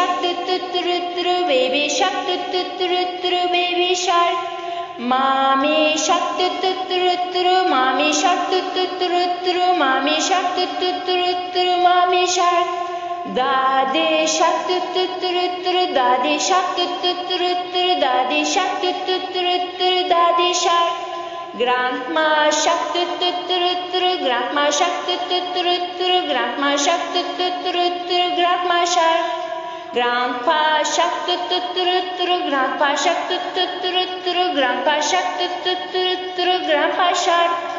shark, baby shark, baby shark. Mommy shark, mommy shark, mommy shark, mommy shark. Daddy shark, daddy shark, daddy shark, daddy shark. Grandma shark, grandma shark, grandma shark, grandma shark. Grandpa shark, grandpa shark, grandpa shark, grandpa shark.